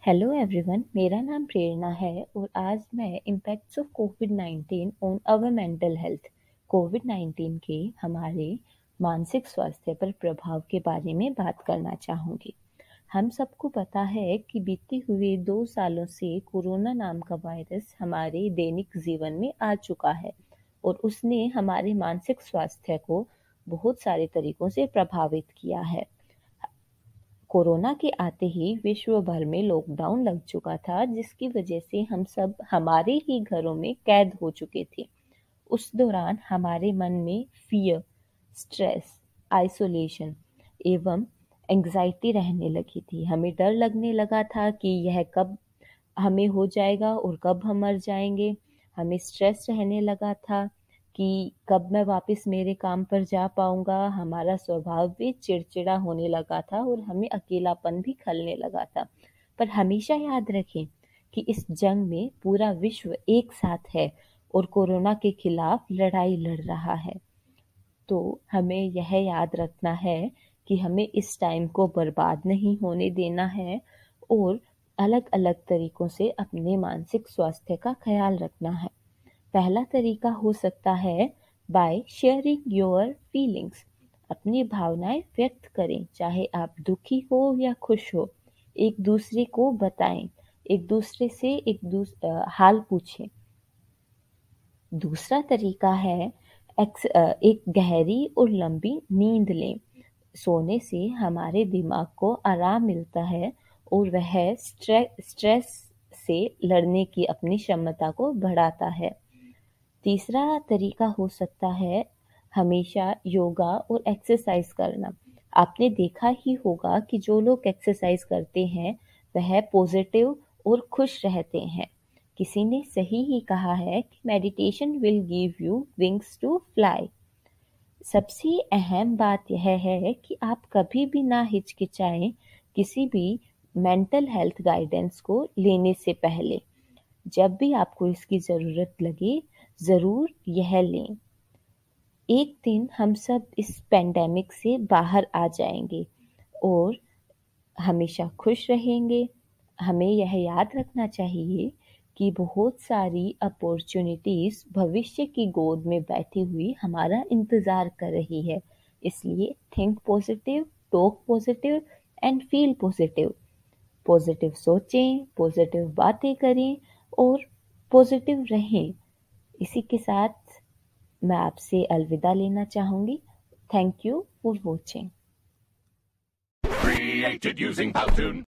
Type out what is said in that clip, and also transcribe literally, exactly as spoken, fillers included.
Hello everyone, मेरा नाम प्रेरणा है और आज मैं impacts of COVID nineteen on our mental health COVID nineteen के हमारे मानसिक स्वास्थ्य पर प्रभाव के बारे में बात करना चाहूँगी। हम सबको पता है कि बीते हुए दो सालों से कोरोना नाम का वायरस हमारे दैनिक जीवन में आ चुका है और उसने हमारे मानसिक स्वास्थ्य को बहुत सारे तरीकों से प्रभावित किया है। कोरोना के आते ही विश्व भर में लॉकडाउन लग चुका था, जिसकी वजह से हम सब हमारे ही घरों में कैद हो चुके थे। उस दौरान हमारे मन में फियर, स्ट्रेस, आइसोलेशन एवं एंग्जाइटी रहने लगी थी। हमें डर लगने लगा था कि यह कब हमें हो जाएगा और कब हम मर जाएंगे। हमें स्ट्रेस रहने लगा था कि कब मैं वापस मेरे काम पर जा पाऊंगा। हमारा स्वभाव भी चिड़चिड़ा होने लगा था और हमें अकेलापन भी खलने लगा था। पर हमेशा याद रखें कि इस जंग में पूरा विश्व एक साथ है और कोरोना के खिलाफ लड़ाई लड़ रहा है। तो हमें यह याद रखना है कि हमें इस टाइम को बर्बाद नहीं होने देना है और अलग अलग तरीकों से अपने मानसिक स्वास्थ्य का ख्याल रखना है। पहला तरीका हो सकता है बाय शेयरिंग योर फीलिंग्स। अपनी भावनाएं व्यक्त करें, चाहे आप दुखी हो या खुश हो। एक दूसरे को बताएं, एक दूसरे से एक दूस, अ, हाल पूछें। दूसरा तरीका है एक्स, अ, एक गहरी और लंबी नींद लें। सोने से हमारे दिमाग को आराम मिलता है और वह स्ट्रे, स्ट्रेस से लड़ने की अपनी क्षमता को बढ़ाता है। तीसरा तरीका हो सकता है हमेशा योगा और एक्सरसाइज करना। आपने देखा ही होगा कि जो लोग एक्सरसाइज करते हैं वह पॉजिटिव और खुश रहते हैं। किसी ने सही ही कहा है कि meditation will give you wings to fly. सबसे अहम बात यह है कि आप कभी भी ना हिचकिचाएं किसी भी मेंटल हेल्थ गाइडेंस को लेने से पहले। जब भी आपको इसकी ज़रूरत लगे, ज़रूर यह लें। एक दिन हम सब इस पेंडेमिक से बाहर आ जाएंगे और हमेशा खुश रहेंगे। हमें यह याद रखना चाहिए कि बहुत सारी अपॉर्चुनिटीज़ भविष्य की गोद में बैठी हुई हमारा इंतज़ार कर रही है। इसलिए think positive, talk positive and feel positive. Positive सोचें, पॉजिटिव बातें करें और पॉजिटिव रहें। इसी के साथ मैं आपसे अलविदा लेना चाहूँगी। Thank you for watching. Created using Powtoon.